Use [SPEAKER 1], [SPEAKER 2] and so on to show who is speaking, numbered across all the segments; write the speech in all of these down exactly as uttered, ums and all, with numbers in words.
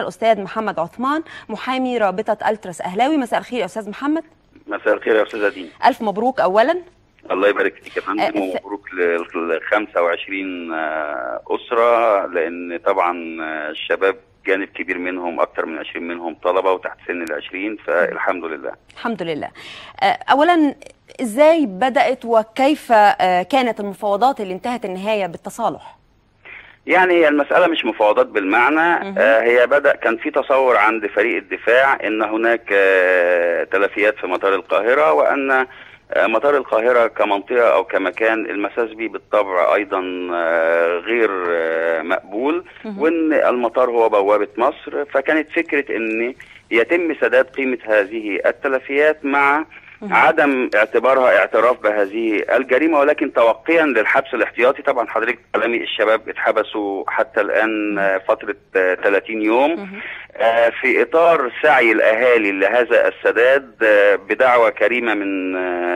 [SPEAKER 1] الأستاذ محمد عثمان محامي رابطة ألتراس أهلاوي. مساء الخير يا أستاذ محمد.
[SPEAKER 2] مساء الخير يا أستاذة دينا.
[SPEAKER 1] ألف مبروك أولا.
[SPEAKER 2] الله يبارك فيك يا فندم، ومبروك لل خمسة وعشرين أسرة، لأن طبعا الشباب جانب كبير منهم أكثر من عشرين منهم طلبة وتحت سن العشرين، فالحمد لله.
[SPEAKER 1] الحمد لله. أولا إزاي بدأت وكيف كانت المفاوضات اللي انتهت النهاية بالتصالح؟
[SPEAKER 2] يعني هي المسألة مش مفاوضات بالمعنى، آه هي بدأ كان في تصور عند فريق الدفاع ان هناك آه تلفيات في مطار القاهرة، وان آه مطار القاهرة كمنطقة او كمكان المساس به بالطبع ايضا آه غير آه مقبول، وان المطار هو بوابة مصر. فكانت فكرة ان يتم سداد قيمة هذه التلفيات مع عدم اعتبارها اعتراف بهذه الجريمة، ولكن توقيا للحبس الاحتياطي. طبعا حضرتك تعلمي الشباب اتحبسوا حتى الآن فترة ثلاثين يوم في إطار سعي الأهالي لهذا السداد بدعوى كريمة من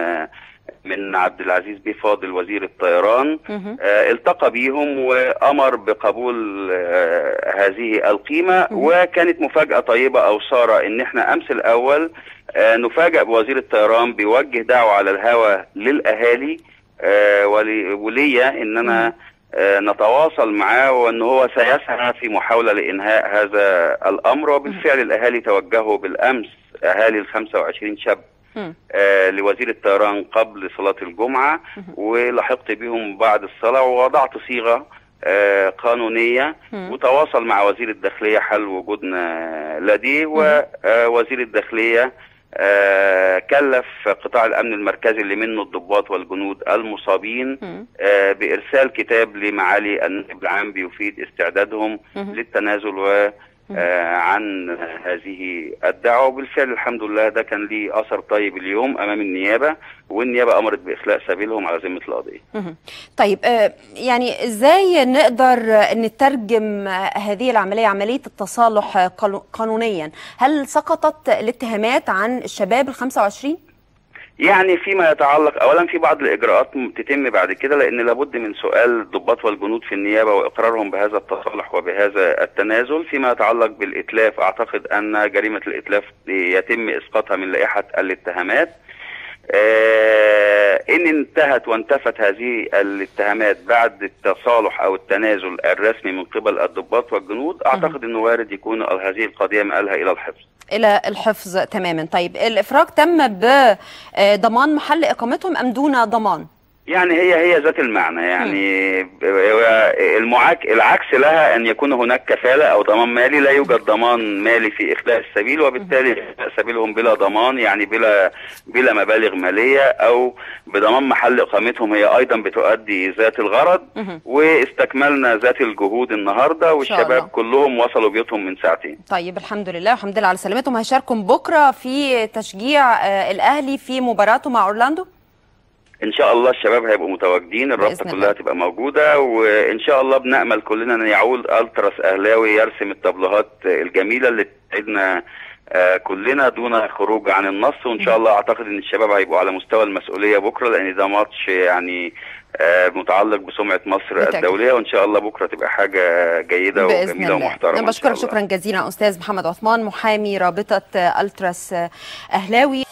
[SPEAKER 2] من عبد العزيز بيه فاضل وزير الطيران. آه التقى بيهم وأمر بقبول آه هذه القيمة، وكانت مفاجأة طيبة أو سارة إن احنا أمس الأول آه نفاجأ بوزير الطيران بيوجه دعوة على الهواء للأهالي آه وليا إن أنا آه نتواصل معاه وأن هو سيسعى في محاولة لإنهاء هذا الأمر. وبالفعل الأهالي توجهوا بالأمس، أهالي ال خمسة وعشرين شاب آه لوزير الطيران قبل صلاة الجمعة، ولحقت بهم بعد الصلاة ووضعت صيغة آه قانونية، وتواصل مع وزير الداخلية حل وجودنا لديه. ووزير الداخلية آه كلف قطاع الأمن المركزي اللي منه الضباط والجنود المصابين آه بإرسال كتاب لمعالي النائب العام بيفيد استعدادهم للتنازل و آه عن هذه الدعوة. وبالفعل الحمد لله ده كان ليه أثر طيب اليوم أمام النيابة، والنيابة أمرت بإخلاء سبيلهم على ذمة القضية.
[SPEAKER 1] طيب آه يعني إزاي نقدر نترجم هذه العملية، عملية التصالح قانونيا؟ هل سقطت الاتهامات عن الشباب ال خمسة وعشرين؟
[SPEAKER 2] يعني فيما يتعلق اولا في بعض الاجراءات تتم بعد كده، لان لابد من سؤال الضباط والجنود في النيابه واقرارهم بهذا التصالح وبهذا التنازل. فيما يتعلق بالاتلاف اعتقد ان جريمه الاتلاف يتم اسقاطها من لائحه الاتهامات. آه ان انتهت وانتفت هذه الاتهامات بعد التصالح او التنازل الرسمي من قبل الضباط والجنود، اعتقد انه وارد يكون هذه القضيه مآلها الى الحفظ.
[SPEAKER 1] الى الحفظ تماما. طيب الافراج تم بضمان محل اقامتهم ام دون ضمان؟
[SPEAKER 2] يعني هي هي ذات المعنى، يعني المعاك العكس لها ان يكون هناك كفاله او ضمان مالي. لا يوجد ضمان مالي في اخلاء السبيل، وبالتالي اخلاء سبيلهم بلا ضمان، يعني بلا بلا مبالغ ماليه او بضمان محل اقامتهم، هي ايضا بتؤدي ذات الغرض. واستكملنا ذات الجهود النهارده، والشباب كلهم وصلوا بيوتهم من ساعتين.
[SPEAKER 1] طيب الحمد لله والحمد لله على سلامتهم. هيشاركوا بكره في تشجيع الاهلي في مباراته مع اورلاندو؟
[SPEAKER 2] ان شاء الله الشباب هيبقوا متواجدين، الرابطه كلها هتبقى موجوده، وان شاء الله بنامل كلنا ان يعود التراس اهلاوي يرسم التابلوهات الجميله اللي تسعدنا آه كلنا دون خروج عن النص. وان شاء الله اعتقد ان الشباب هيبقوا على مستوى المسؤوليه بكره، لان ده ماتش يعني آه متعلق بسمعه مصر بتاكد. الدوليه، وان شاء الله بكره تبقى حاجه جيده وجميله ومحترمه.
[SPEAKER 1] انا بشكرك شكرا جزيلا استاذ محمد عثمان محامي رابطه ألتراس أهلاوي.